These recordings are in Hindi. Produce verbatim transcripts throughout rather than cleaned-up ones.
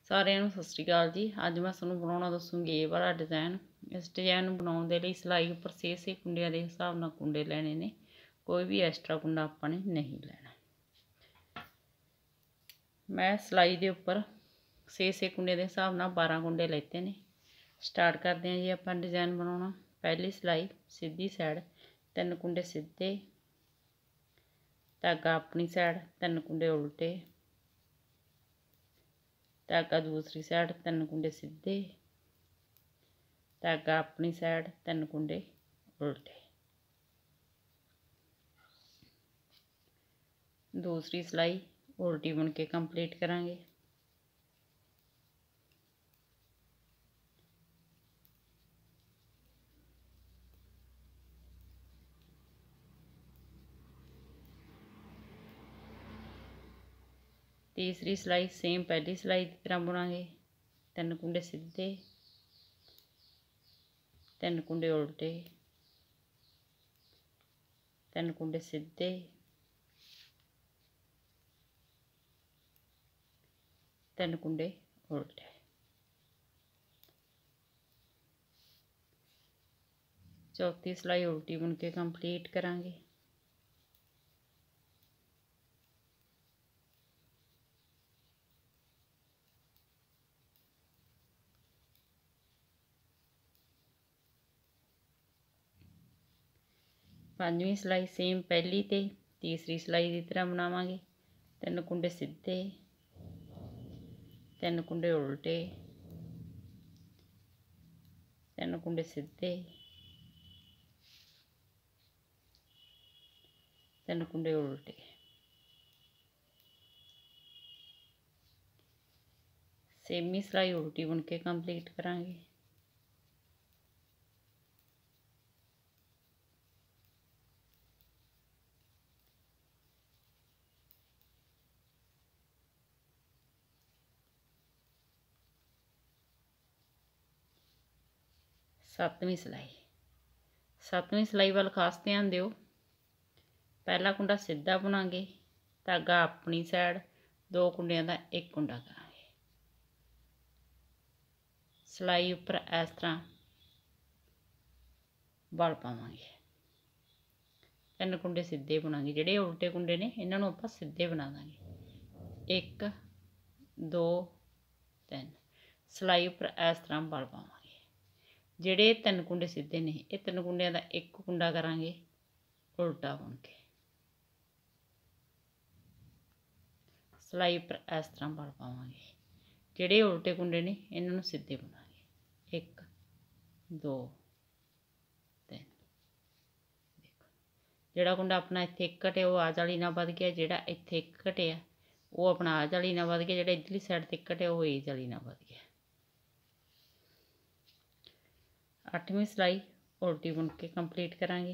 सारिਆਂ ਨੂੰ ਸਤਿ ਸ਼੍ਰੀ ਅਕਾਲ जी। ਅੱਜ मैं ਤੁਹਾਨੂੰ ਬਣਾਉਣਾ ਦੱਸੂਗੀ ਇਹ ਵਾਲਾ डिज़ाइन। इस डिज़ाइन ਨੂੰ ਬਣਾਉਣ ਦੇ ਲਈ सिलाई ਉੱਪਰ छे छे ਕੁੰਡਿਆਂ ਦੇ ਹਿਸਾਬ ਨਾਲ ਕੁੰਡੇ ਲੈਣੇ ਨੇ। ਕੋਈ ਵੀ ਐਕਸਟਰਾ ਕੁੰਡਾ ਆਪਾਂ ਨੇ नहीं ਲੈਣਾ। मैं सिलाई ਦੇ ਉੱਪਰ छे छे ਕੁੰਡਿਆਂ ਦੇ ਹਿਸਾਬ ਨਾਲ बारह ਕੁੰਡੇ ਲੈਤੇ ਨੇ। स्टार्ट करते हैं जी ਆਪਾਂ डिज़ाइन बनाना। पहली सिलाई सीधी साइड तीन कुंडे सीधे, धागा अपनी साइड तीन कुंडे उल्टे, धागा दूसरी साइड तीन कुंडे सीधे, धागा अपनी साइड तीन कुंडे उल्टे। दूसरी सिलाई उल्टी बुन के कंप्लीट करांगे। तीसरी सिलाई सेम पहली सिलाई की तरह बुनांगे। तीन कुंडे सीधे, तीन कुंडे उल्टे, तीन कुंडे सीधे, तीन कुंडे उल्टे। चौथी सिलाई उल्टी बुन के कंप्लीट करांगे। पांचवी सिलाई सेम पहली ते तीसरी सिलाई की तरह बनावांगे। तीन कुंडे सीधे, तीन कुंडे उल्टे, तीन कुंडे सीधे, तीन कुंडे उल्टे। सेमी सिलाई उल्टी बुन के कंप्लीट करांगे। सतवीं सिलाई सतवीं सिलाई वाल खास ध्यान दिओ। पहला कुंडा सीधा बुनांगे, धागा अपनी साइड दो कुंडियां दा एक कुंडा करांगे। सिलाई उपर इस तरह बल पावांगे। तीन कुंडे सीधे बुनांगे। जिहड़े उल्टे कुंडे ने इन्हां नूं आपां सीधे बना दांगे। एक दो तीन। सिलाई उपर इस तरह बल पावांगे। ਜਿਹੜੇ तीन कुंडे सीधे ने ये तीन कुंडियां दा एक कुंडा करांगे उल्टा बुन के। सिलाई पर इस तरह बल पावांगे। ਜਿਹੜੇ उल्टे कुंडे ने इन्हां नूं सीधे बुनांगे। एक दो तीन। देखो ਜਿਹੜਾ कुंडा अपना इत्थे एक घटिया वो आ जाली नाल वध गया, ਜਿਹੜਾ इत्थे एक घटिया वो अपना आ जाली नाल वध गया, ਜਿਹੜਾ इधरली साइड ते एक घटिया वो ए जाली नाल वध गया। अठवीं सिलाई उल्टी बुन के कंप्लीट करांगे।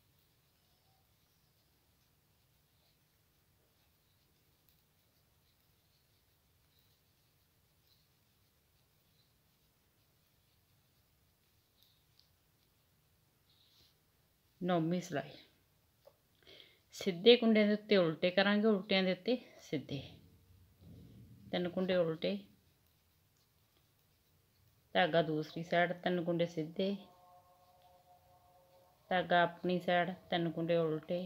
नौवीं सिलाई सीधे कुंडे दे उत्ते उल्टे करांगे, उल्टियां दे उत्ते सीधे। तीन कुंडे उल्टे, धागा दूसरी साइड तीन कुंडे सीधे, धागा अपनी साइड तीन कुंडे उल्टे,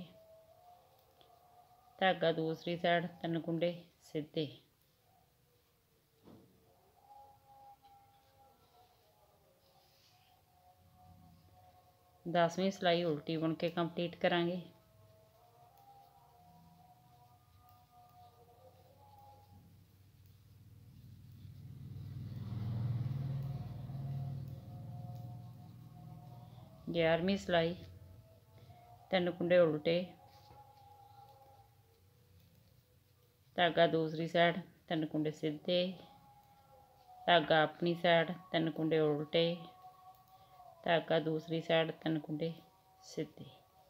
धागा दूसरी साइड तीन कुंडे सीधे। दसवीं सिलाई उल्टी बुन के कंप्लीट करांगे। ग्यारहवीं सिलाई तीन कुंडे उल्टे, धागा दूसरी साइड तीन कुंडे सीधे, धागा अपनी साइड तीन कुंडे उल्टे, धागा दूसरी साइड तीन कुंडे सीधे।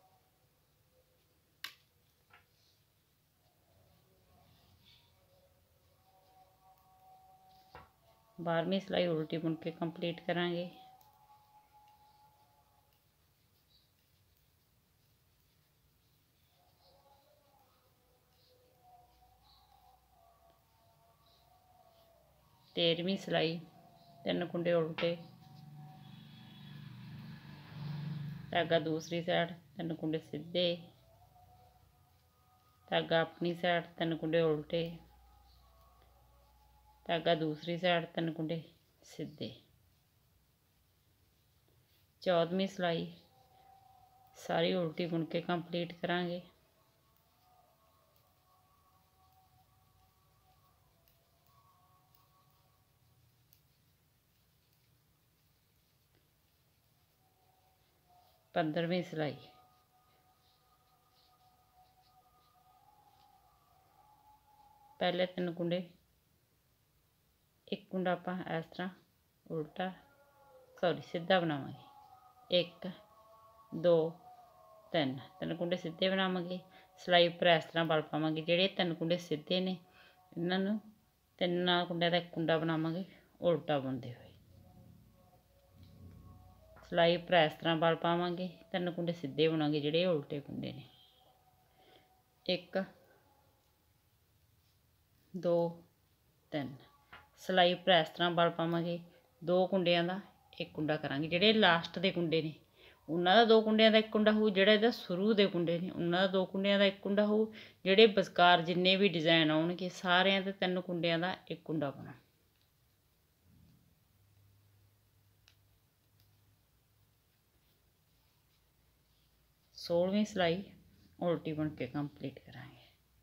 बारहवीं सिलाई उल्टी बुन के कंप्लीट करांगे। तेरहवीं सिलाई तीन कुंडे उल्टे, धागा दूसरी साइड तीन कुंडे सीधे, धागा अपनी साइड तीन कुंडे उल्टे, धागा दूसरी साइड तीन कुंडे सीधे। चौदहवीं सिलाई सारी उल्टी बुन के कंप्लीट करांगे। पंद्रहवीं सिलाई पहले तीन कुंडे, एक कुंडा आपां इस तरह उल्टा सॉरी सीधा बनावांगे, एक दो तीन तीन कुंडे सीधे बनावांगे। सिलाई उपर इस तरह बल पावांगे। जिहड़े तीन कुंडे सीधे ने इन्हां नूं तिन्नां कुंडियां दा एक कुंडा बनावांगे उल्टा बुनदे होए। सिलाई उपर इस तरह बल पावांगे, तीन कुंडे सीधे बुनांगे जिहड़े उल्टे कुंडे ने, एक दो तीन। सिलाई उपर इस तरह बल पावांगे, दो कुंडियां दा एक कुंडा करांगे। जिहड़े लास्ट दे कुंडे ने उन्हां दा दो कुंडियां दा एक कुंडा होऊ, जिहड़े इहदा शुरू दे कुंडे ने उन्हां दा दो कुंडियां दा एक कुंडा होऊ, जिहड़े बचकार जिन्ने भी डिजाइन आउणगे सारिआं दे तीन कुंडियां दा एक कुंडा पाउणा। सोलहवीं सिलाई उल्टी बुन के कंप्लीट करांगे।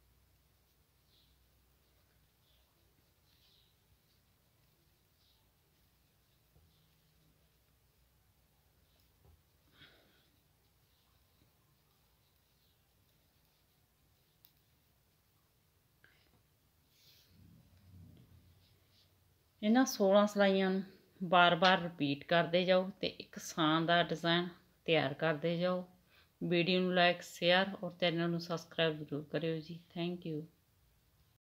इन्हां सोलह सिलाइयां नूं बार बार रिपीट करते जाओ तो एक शानदार डिज़ाइन तैयार करते जाओ। वीडियो नूं लाइक शेयर और चैनल नूं सबसक्राइब जरूर करियो जी। Thank you.